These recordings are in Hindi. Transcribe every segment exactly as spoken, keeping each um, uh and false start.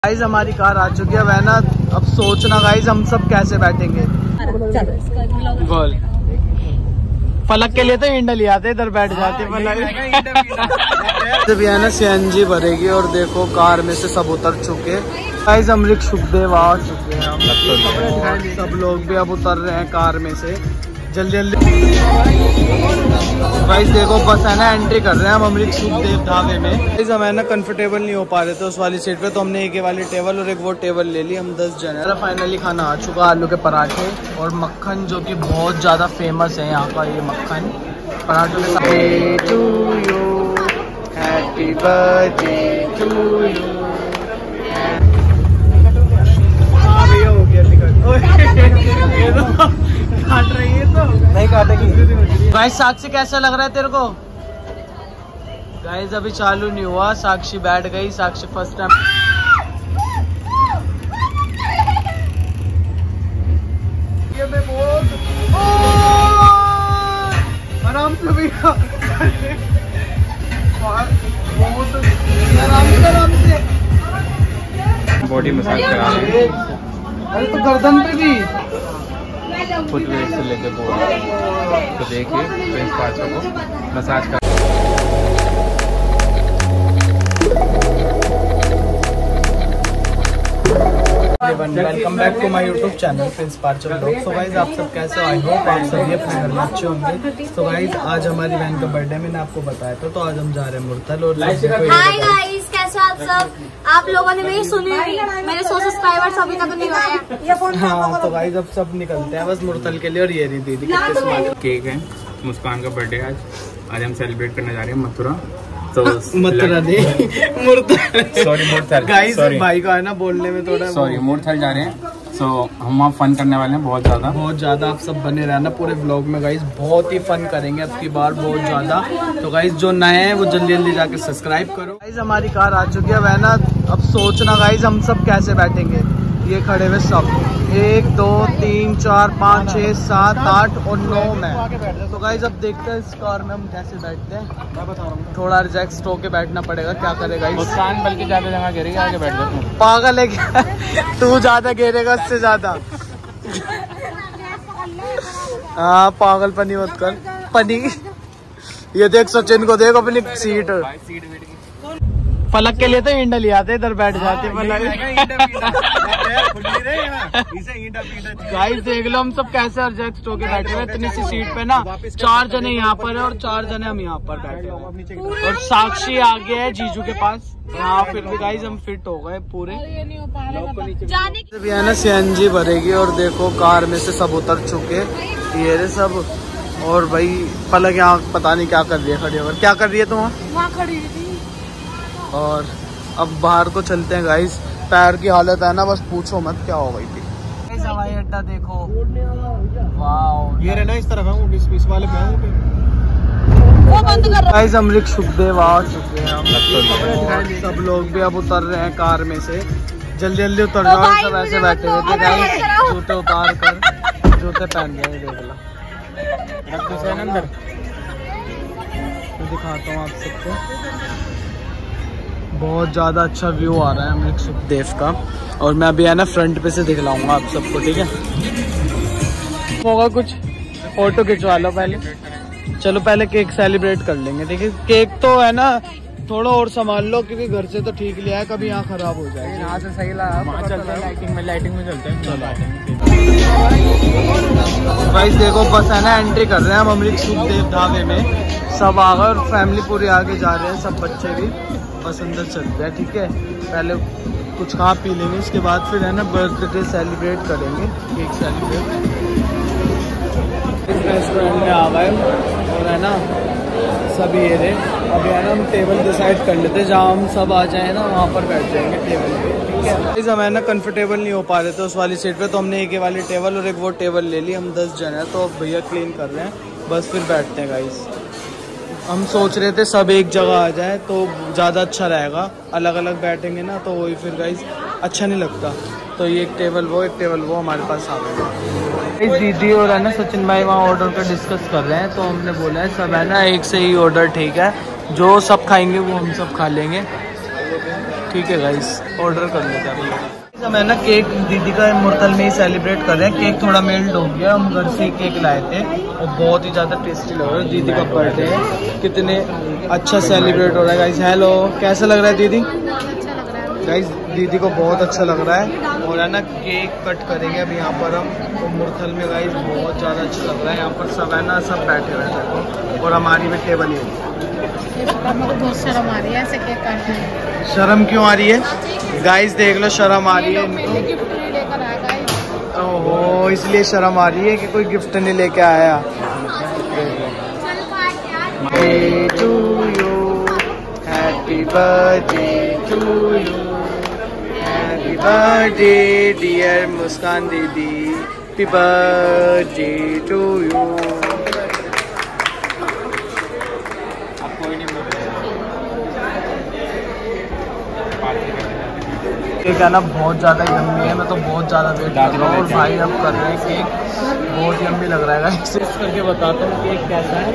गाइस हमारी कार आ चुकी है, वह ना अब सोचना गाइस हम सब कैसे बैठेंगे। बोल फलक के लिए तो इंडल ही आते, इधर बैठ जाते फलक। भी है ना सीएनजी भरेगी और देखो कार में से सब उतर चुके। गाइस अमरीक सुखदेव आ चुके हैं, हम सब लोग भी अब उतर रहे हैं कार में से जल्दी जल्दी। गाइस देखो बस है ना एंट्री कर रहे हैं हम अमरीक सुखदेव ढाबे में। गाइस हम है ना कंफर्टेबल नहीं हो पा रहे थे उस वाली सीट पे, तो हमने एक वाली टेबल और एक वो टेबल ले ली। हम दस जन है। फाइनली खाना आ चुका, आलू के पराठे और मक्खन जो कि बहुत ज़्यादा फेमस है यहाँ का, ये मक्खन पराठों के साथ। To you happy birthday to you. हाँ भैया हो गया, काट रही है तो नहीं काटेगी। गाइस साक्षी कैसा लग रहा है तेरे को? गाइस अभी चालू नहीं हुआ, साक्षी बैठ गई। साक्षी फर्स्ट टाइम ये मैं बहुत आराम से भैया बहुत आराम से आराम से बॉडी मसाज करा रहे हैं। अरे तो गर्दन पे भी फुटवेयर से लेके बॉडी तो देखिए प्रिंस पार्ट्स को मसाज कर। Welcome back to my YouTube channel Prince पार्चल ब्लॉग। सो गाइज आप सब कैसे हो? आई होप आप सभी अपने घर में अच्छे होंगे। सो गाइज आज हमारी बहन का बर्थडे मैंने आपको बताया था, तो आज हम जा रहे हैं मुरथल। और हाय गाइस कैसे हो आप सब? आप लोगों ने मेरी सुनी हुई, मेरे सौ सब्सक्राइबर्स अभी तक नहीं आए। हाँ तो गाइज अब सब निकलते हैं बस मुरथल के लिए। और ये रही दीदी कितने स्मार्ट। केक है, मुस्कान का बर्थडे आज आज हम सेलिब्रेट करने जा रहे हैं मथुरा। तो मथुरा दे मुरथल, सॉरी मुरथल गाइस भाई का है ना बोलने में थोड़ा सॉरी मुरथल जा रहे हैं। सो हम वहाँ फन करने वाले हैं बहुत ज़्यादा बहुत ज़्यादा। आप सब बने रहना पूरे ब्लॉग में गाइस, बहुत ही फन करेंगे अब की बार बहुत ज़्यादा। तो गाइस जो नए हैं वो जल्दी जल्दी जाके सब्सक्राइब करो। गाइस हमारी कार आ चुकी है, वह ना अब सोचना गाइस हम सब कैसे बैठेंगे। ये खड़े हुए सब एक दो तीन चार पाँच छः सात आठ और नौ में। तो गाइस अब देखते हैं इस कार में हम कैसे बैठते हैं। मैं बता रहा हूँ थोड़ा रिलैक्स होके बैठना पड़ेगा, क्या करेगा मुस्कान बल्कि ज़्यादा जगह गिरेगी, आगे बैठ जाओ। पागल है क्या? तू ज्यादा घेरेगा उससे ज्यादा। हाँ पागलपनी मत कर पनी। ये देख सचिन को देख अपनी सीट। फलक के लिए तो इंडल ही आते, इधर बैठ जाते फलक। गाइस देख लो हम सब कैसे एडजस्ट होके बैठे हुए इतनी सी सीट पे ना। चार जने यहाँ पर है और चार जने हम यहाँ पर बैठे हैं। और साक्षी आगे है जीजू के पास। हाँ फिर भी गाइस हम फिट हो गए पूरे। भी है ना सीएनजी भरेगी और देखो कार में से सब उतर चुके ये रे सब। और भाई फलक यहाँ पता नहीं क्या कर रही है खड़ी होकर। क्या कर रही है तुम वहाँ? खड़ी थी। और अब बाहर को चलते हैं गाइस। पैर की हालत है ना बस पूछो मत क्या हो गई थी। हवाई अड्डा देखो, वाह ये रहना इस तरफ है, इस, इस वाले पे वो बंद कर रहा। गाइस अमरीक सुखदेव आ चुके हैं, हम सब लोग भी अब उतर रहे हैं कार में से जल्दी जल्दी उतर जाओ। सब ऐसे बैठे हुए थे गाइस, जूते उतार कर जूते पहन रहे हैं। देख लो अंदर मैं दिखाता हूँ आप सबको। बहुत ज़्यादा अच्छा व्यू आ रहा है अमरीक सुखदेव का। और मैं अभी है ना फ्रंट पे से दिखलाऊंगा आप सबको, ठीक है? होगा कुछ फोटो खिंचवा लो पहले। चलो पहले केक सेलिब्रेट कर लेंगे, ठीक है? केक तो है ना थोड़ा और संभाल लो क्योंकि घर से तो ठीक लिया है, कभी यहाँ खराब हो जाए। यहाँ से सही लगा चलते हैं, लाइटिंग में लाइटिंग में चलते हैं। चलो गाइस देखो बस है ना एंट्री कर रहे हैं हम अमरीक सुखदेव ढाबे में। सब आ गए और फैमिली पूरी आगे जा रहे हैं, सब बच्चे भी बस अंदर चलते हैं, ठीक है? पहले कुछ खा पी लेंगे, उसके बाद फिर है ना बर्थडे सेलिब्रेट करेंगे, केक सेलिब्रेट। इस रेस्टोरेंट में आ गए और है ना सब ये रहे। अभी है ना हम टेबल डिसाइड कर लेते हैं, जहाँ हम सब आ जाए ना वहाँ पर बैठ जाएंगे टेबल पे, ठीक है? हम है ना कंफर्टेबल नहीं हो पा रहे थे उस वाली सीट पे, तो हमने एक वाली टेबल और एक वो टेबल ले ली। हम दस जन है तो अब भैया क्लीन कर रहे हैं, बस फिर बैठते हैं गाइस। हम सोच रहे थे सब एक जगह आ जाए तो ज़्यादा अच्छा रहेगा, अलग अलग बैठेंगे ना तो वही फिर गाइस अच्छा नहीं लगता। तो ये एक टेबल वो एक टेबल वो हमारे पास आ गया। दीदी और है ना सचिन भाई वहाँ ऑर्डर का डिस्कस कर रहे हैं, तो हमने बोला है सब है ना एक से ही ऑर्डर ठीक है, जो सब खाएंगे वो हम सब खा लेंगे। ठीक है गाइस, ऑर्डर कर लेते हैं। मैं ना केक दीदी का मुरतल में ही सेलिब्रेट कर रहे हैं। केक थोड़ा मेल्ट हो गया, हम घर से केक लाए थे और बहुत ही ज़्यादा टेस्टी लग रहा है। दीदी का बर्थडे है, कितने अच्छा सेलिब्रेट हो रहा है गाइस। हेलो, कैसा लग रहा है दीदी? गाइस दीदी को बहुत अच्छा लग रहा है। और है ना केक कट करेंगे अभी यहाँ पर हम, तो मुरथल में गाइस बहुत ज़्यादा अच्छा लग रहा है। यहाँ पर सब है ना, सब बैठे हुए हैं और हमारी भी टेबल ही है। बहुत शर्म आ रही है ऐसे केक काटने में। शर्म क्यों आ रही है गाइस? देख लो, शर्म आ रही है इनको। ओहो, इसलिए शर्म आ रही है कि कोई गिफ्ट नहीं लेके आया। Happy birthday to you, happy birthday dear Muskan दीदी, happy birthday to you. Cake है ना बहुत ज़्यादा यम्मी है, मैं तो बहुत ज़्यादा वेट कर रहा हूँ। और भाई अब कर रहे हैं केक, बहुत यम्मी लग रहा है। टेस्ट करके बताता हूँ केक कैसा है।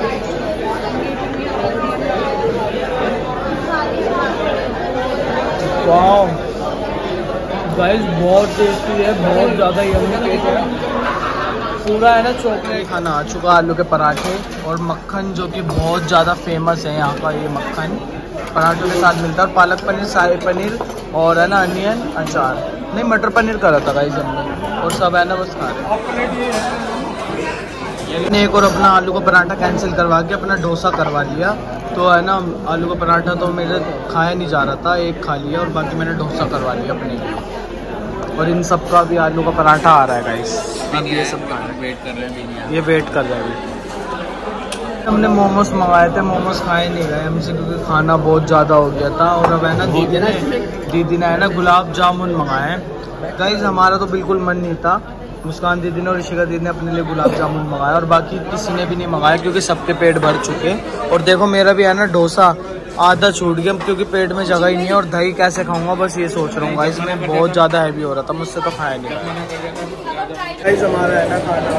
वाओ गाइस, बहुत टेस्टी है, बहुत ज़्यादा यम्मी केक है। पूरा है ना चॉकलेट। खाना आ चुका, आलू के पराठे और मक्खन, जो कि बहुत ज़्यादा फेमस है यहाँ का। ये मक्खन पराठों के साथ मिलता है, और पालक पनीर, शाही पनीर और है ना अनियन अचार, नहीं मटर पनीर करा था गाइस हमने। और सब है ना बस खा रहे। एक और अपना आलू का पराठा कैंसिल करवा के अपना डोसा करवा लिया। तो है ना आलू का पराठा तो मेरे खाया नहीं जा रहा था, एक खा लिया और बाकी मैंने डोसा करवा लिया अपने लिए। और इन सब का भी आलू का पराठा आ रहा है गाइस। अब ये सब वेट कर रहे हैं, ये वेट कर रहे हैं। हमने मोमोज मंगाए थे, मोमोज खाए नहीं गए हमसे क्योंकि खाना बहुत ज़्यादा हो गया था। और अब है ना दीदी ने दीदी ने है ना गुलाब जामुन मंगाए हैं गाइस। हमारा तो बिल्कुल मन नहीं था, मुस्कान दीदी ने और ऋषिका दीदी ने अपने लिए गुलाब जामुन मंगाया और बाकी किसी ने भी नहीं मंगाया क्योंकि सबके पेट भर चुके। और देखो मेरा भी है ना डोसा आधा छूट गया क्योंकि पेट में जगह ही नहीं है। और दही कैसे खाऊंगा बस ये सोच रहा हूँ गाइस। मैं बहुत ज़्यादा हैवी हो रहा था, मुझसे तो खाया नहीं गाइस। हमारा है ना खाना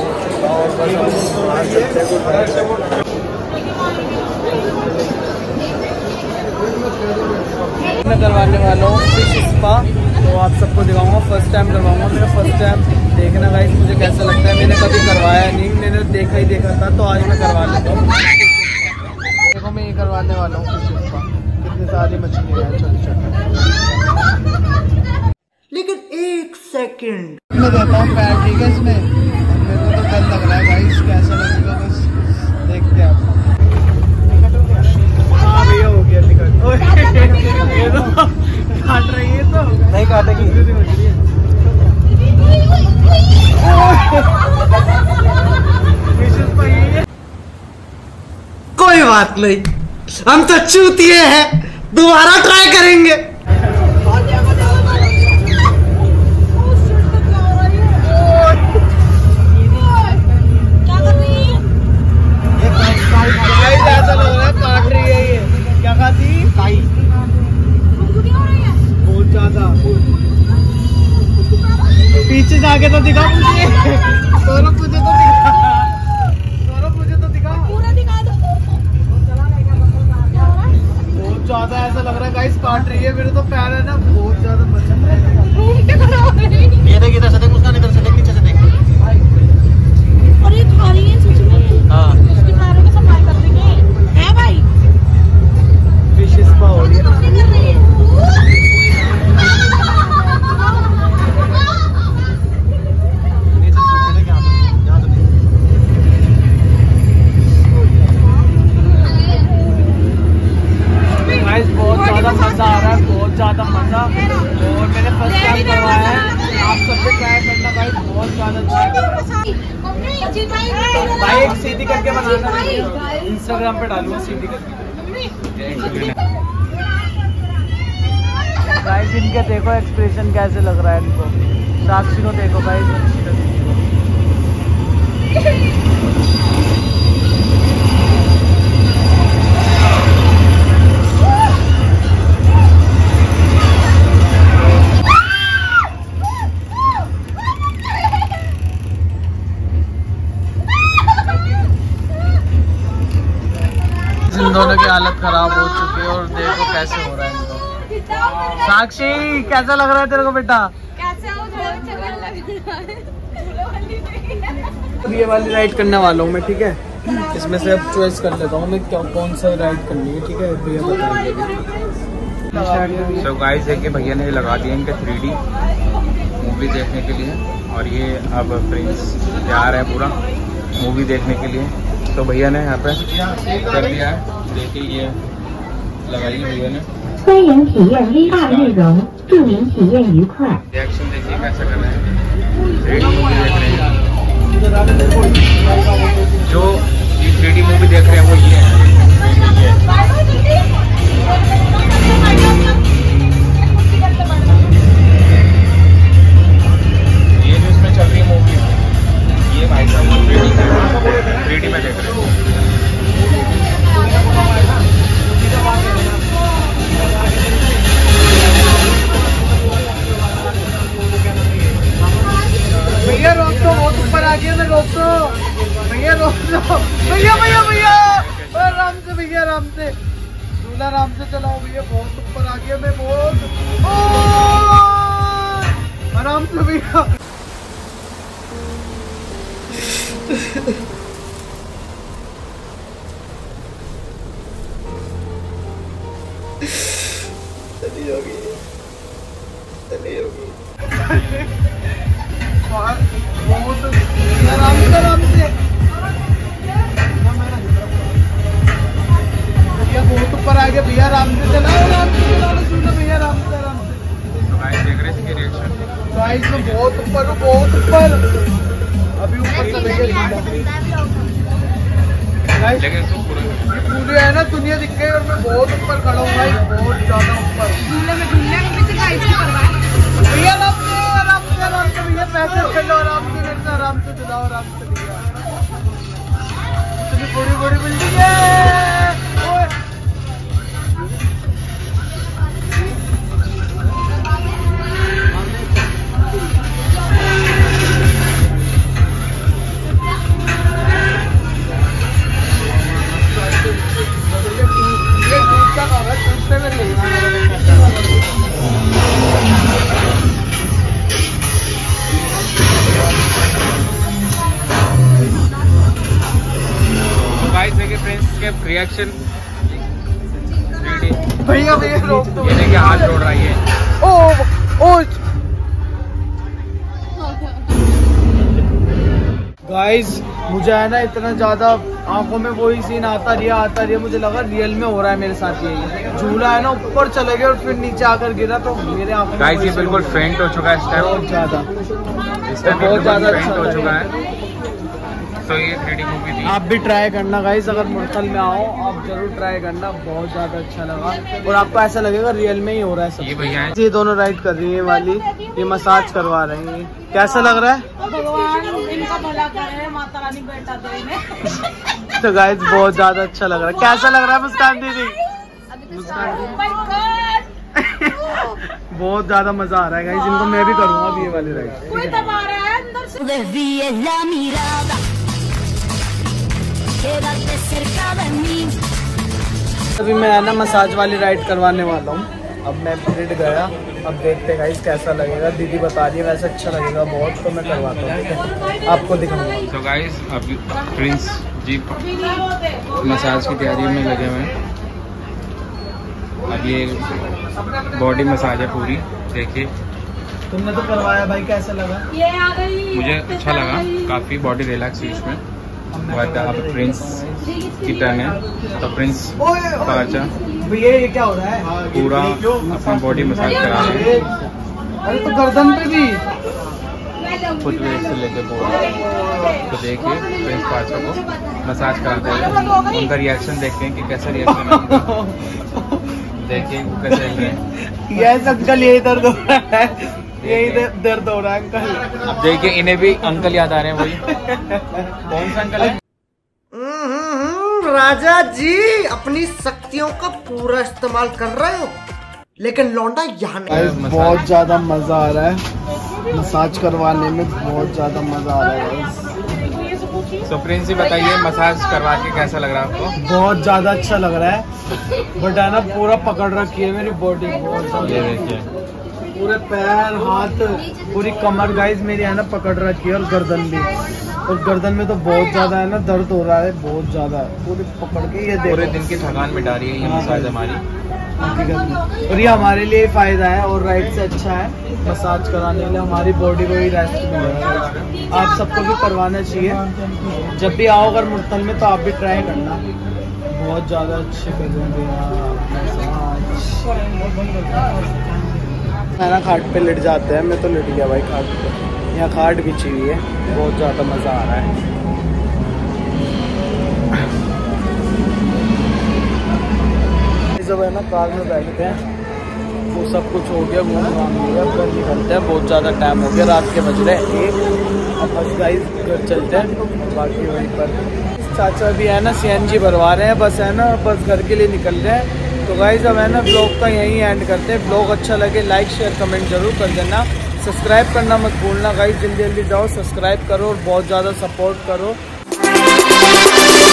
मैं करवाने वाला हूँ फिश स्पा, तो आप सबको दिखाऊंगा। फर्स्ट टाइम करवाऊंगा, मेरा फर्स्ट टाइम। देखना गाइस मुझे कैसा लगता है, मैंने कभी करवाया नहीं, मैंने देखा ही देखा था, तो आज मैं करवा लेता हूँ। देखो मैं ये करवाने वाला हूँ फिश स्पा। कितनी सारी मछली है छोटी छोटी। लेकिन एक सेकंड मैं देता हूँ पैर, ठीक है इसमें। मेरे को तो डर लग रहा है गाइस, कैसा लगेगा बस देखते हैं आप। हाँ भैया हो गया टिकट। ये तो काट रही है, तो नहीं काटेगी। कोई बात नहीं, हम तो चूतिए हैं, दोबारा ट्राई करेंगे। ऐसा लग रहा है काट रही है ये। क्या खाती? काई। बहुत ज्यादा। पीछे जाके तो दिखा मुझे। सौरभ मुझे तो दिखा। सौरभ मुझे तो दिखा। पूरा दिखा दो। बहुत ज्यादा ऐसा लग रहा है गाइस काट रही है। मेरे तो पैर है ना बहुत ज्यादा मचल रहा है। ये देख इधर से देख, मुस्कान इधर से देख, नीचे से देख। और ये खा रही है सच में। हाँ। इसके पैरों की सफाई कर रही है। है भाई। फिश स्पा हो रही है। बहुत ज्यादा मजा आ रहा है, बहुत ज्यादा मजा। और मैंने फर्स्ट टाइम करवाया है, आप सब भी ट्राई करना भाई, बहुत ज्यादा अच्छा। भाई एक सीधी करके बनाना, इंस्टाग्राम पे डालूंगा सीधी करके। गाइस इनके देखो एक्सप्रेशन कैसे लग रहा है इनको। साक्षी को देखो गाइस। इन दोनों की हालत खराब हो चुकी है और देखो कैसे हो रहा है इनको। साक्षी कैसा लग रहा है तेरे को बेटा? कैसे हो? ये वाली राइड करने वाला हूँ मैं, ठीक है। इसमें से अब चॉइस कर लेता हूँ मैं क्या कौन सा राइड करनी है, ठीक है भैया बताएंगे। तो गाइस देखिए भैया ने लगा दिया इनके थ्री डी मूवी देखने के लिए, और ये अब प्रिंस तैयार है पूरा मूवी देखने के लिए। तो भैया ने यहाँ पे कर दिया है, देखिए ये लगाई भैया ने। रिएक्शन देखिए कैसा कर रहे हैं, थ्री डी मूवी देख रहे हैं। जो ये थ्री डी मूवी देख रहे हैं वो ये है, ये जो इसमें चल रही है मूवी, ये भाई साहब थ्री डी थ्री डी में देख रहे हैं। भैया रोक दो, बहुत ऊपर आ गया, मैं रोक दो भैया, रोक दो भैया भैया भैया आराम से भैया, आराम से झूला आराम से चलाओ भैया, बहुत ऊपर आ गया मैं, बहुत आराम से भैया। चली होगी चली होगी बहुत आराम से आराम से भैया, बहुत ऊपर आ गया भैया, आराम से चलाओ, आराम से चलाओ भैया, आराम से आराम से। देख रहे इसकी रिएक्शन गाइस में बहुत ऊपर हूँ, बहुत ऊपर अभी ऊपर से भैया पूरे है ना दुनिया दिख गई और मैं बहुत ऊपर खड़ा हूँ भाई, बहुत ज्यादा ऊपर भैया। आराम से आराम से आराम से भैया, पैसे खेलो आराम से, मेरे से आराम से चलाओ, आराम से भैया। इतनी बड़ी बड़ी बिल्डिंग है। रिएक्शन भैया भैया रोक दो, ये देखिए हाथ जोड़ रहा है। ओ ओ गाइस मुझे है ना इतना ज्यादा आंखों में वही सीन आता रहा आता रहा, मुझे लगा रियल में हो रहा है मेरे साथ। ये झूला है ना ऊपर चले गए और फिर नीचे आकर गिरा, तो मेरे आंखों गाइस ये बिल्कुल फेंट हो चुका है, इस टाइम बहुत ज्यादा इस टाइम बहुत ज्यादा फेंट हो चुका है। तो ये थ्री डी मूवी थी, आप भी ट्राई करना गाइस, अगर मुरथल में आओ आप जरूर ट्राई करना, बहुत ज्यादा अच्छा लगा और आपको ऐसा लगेगा रियल में ही हो रहा है सब। ये भैया है, ये दोनों राइड कर रही है वाली, ये मसाज करवा रही है। कैसा लग रहा है? भगवान इनका भला करे, माता रानी बेटा दे इन्हें। तो गाइस बहुत ज्यादा अच्छा लग रहा है। कैसा लग रहा है मुस्कान दीदी? बहुत ज्यादा मजा आ रहा है गाइस, इनको मैं भी करूंगा अब ये वाली राइड। अभी मैं है ना मसाज वाली राइड करवाने वाला हूँ, अब मैं पीरियड गया, अब देखते हैं गाइस कैसा लगेगा। दीदी बता रही है वैसे अच्छा लगेगा बहुत, तो मैं करवाता हूँ, ठीक है आपको दिखाऊंगा। तो गाइस अभी प्रिंस जी मसाज की तैयारी में लगे हुए हैं। अब ये बॉडी मसाज है पूरी, देखिए। तुमने तो करवाया भाई, कैसा लगा? मुझे अच्छा लगा, काफ़ी बॉडी रिलैक्स हुई इसमें। बट अब प्रिंस की टर्न है, तो प्रिंस पाचा भैया ये क्या हो रहा है? पूरा अपना बॉडी मसाज करा रहे हैं, अरे तो गर्दन पे भी फुटवेयर से लेके पूरा। तो देखिए प्रिंस पाचा को मसाज कराते हैं, उनका रिएक्शन देखते हैं कि कैसा रिएक्शन है। देखिए वो कैसे चल रहे हैं। यस अंकल यही दर्द हो रहा है, यही दर्द हो रहा है अंकल। अब देखिए इन्हें भी अंकल याद आ रहे हैं, वही कौन सा अंकल है? राजा जी अपनी शक्तियों का पूरा इस्तेमाल कर रहे हो, लेकिन लौंडा यहाँ नहीं। बहुत ज्यादा मजा आ रहा है मसाज करवाने में, बहुत ज्यादा मजा आ रहा है। तो प्रिंस जी बताइए मसाज करवा के कैसा लग रहा है आपको? बहुत ज्यादा अच्छा लग रहा है, बट है ना पूरा पकड़ रखी है मेरी बॉडी बहुत। ये देखिए पूरे पैर हाथ पूरी कमर गाइस मेरी है ना पकड़ रखी है, और गर्दन भी, और गर्दन में तो बहुत ज्यादा है ना दर्द हो रहा है, बहुत ज्यादा पूरी पकड़ के। ये पूरे दिन की थकान मिटा रही है ये मसाज हमारी, और ये हमारे लिए फायदा है और राइट से अच्छा है मसाज कराने के लिए, हमारी बॉडी को ही रेस्ट मिलेगा। आप सबको भी करवाना चाहिए, जब भी आओ अगर मुल्तान में तो आप भी ट्राई करना, बहुत ज़्यादा अच्छे कर देंगे है ना। खाट पे लेट जाते हैं, मैं तो लेट गया भाई खाट पे, यहाँ खाट बिछी हुई है, बहुत ज़्यादा मज़ा आ रहा है। जब है ना कार में बैठते हैं वो सब कुछ हो गया, घूम घाम लिया, घर निकलते हैं, बहुत ज़्यादा टाइम हो गया, रात के बज रहे हैं एक। अब बस गाइस घर चलते हैं, बाकी वहीं पर चाचा भी है ना सी एन जी भरवा रहे हैं, बस है ना बस घर के लिए निकल रहे हैं। तो गाइस अब है ना ब्लॉग का यहीं एंड करते हैं। ब्लॉग अच्छा लगे लाइक शेयर कमेंट जरूर कर देना, सब्सक्राइब करना मत भूलना गाइस, जल्दी जल्दी जाओ सब्सक्राइब करो और बहुत ज़्यादा सपोर्ट करो।